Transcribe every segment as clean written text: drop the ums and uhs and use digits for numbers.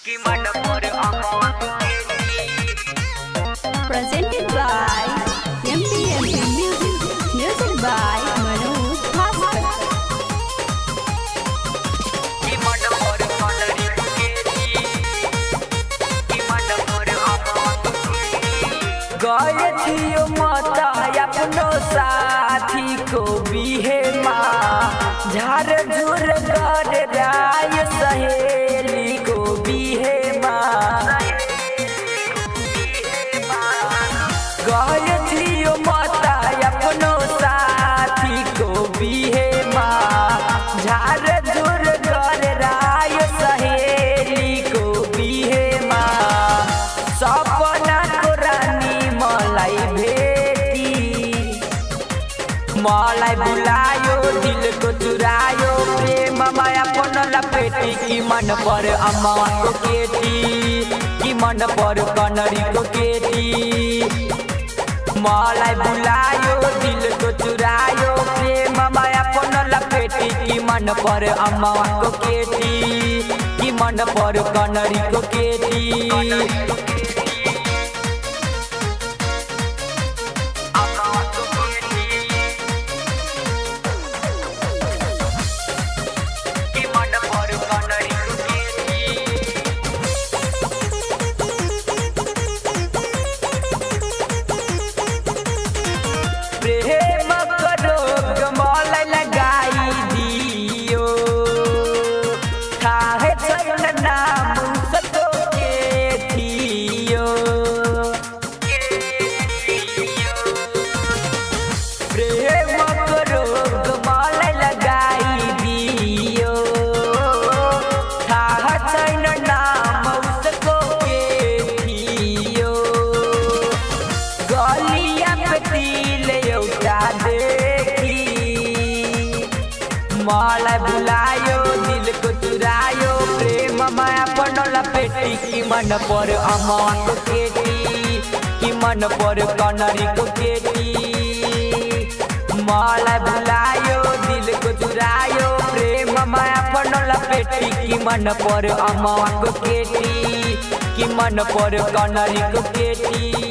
Presented by MPMP Music. Music by Manoj Bhaskar. गए थियो माता अपनो साथी को बिहे माँ झार झूर कर राय सहेली को बिहे माँ गए थियो माता अपनो साथी को बिहे माँ झार झूर कर राय सहेली को बिहे माँ सपना को रानी मलाई भेटी मलाई बुलायो दिल को चुरायो प्रेम माया पन लपेटी की मन पर अम्मा को केटी की मन पर कनरी को केटी मलाई बुलायो दिल को चुरायो प्रेम माया पन लपेटी की मन पर अम्मा को केटी की मन पर कनरी को केटी प्रेम करो गमल लगाई दियो थाहे छैन नाम सतो के थियो प्रेम करो गमल लगाई दियो थाहे छैन नाम सतो के थियो गलिया पे तिल एउटा देखी मलाई बुलायो दिल को चुरायो प्रेम माया पन लपेटी की मन पर अम्मा को केटी की मन पर कनरी को केटी मलाई बुलायो दिल को चुरायो प्रेम माया पन लपेटी की मन पर अम्मा को केटी की मन पर कनरी को केटी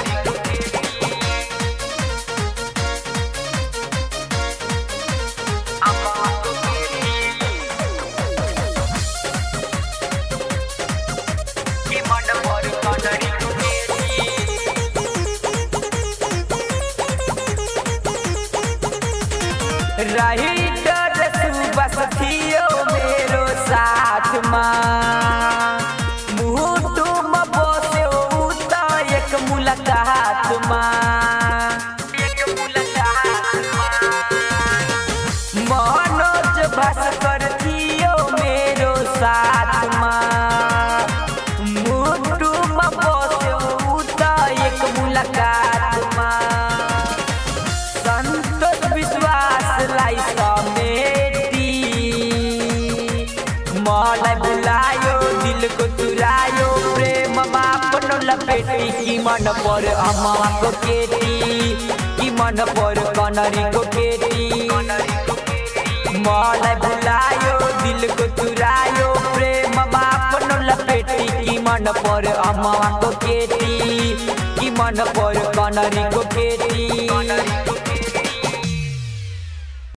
राइटर सुबस थियो मेरो साथमा मुटुमा बस्यो उता एक मुलाकातमा मनोज भास्कर थियो मेरो साथमा मुटुमा बस्यो उता एक मुलाकातमा संतोष विश्वासलाई समेटी मलाई बुलायो दिल को चुरायो प्रेममा पन लपेटी की मन पर अम्मा को केटी की मन पर कनरी को केटी मलाई बुलायो दिल को चुरायो प्रेममा पन लपेटी की मन पर अम्मा को केटी की मन पर कनरी को केटी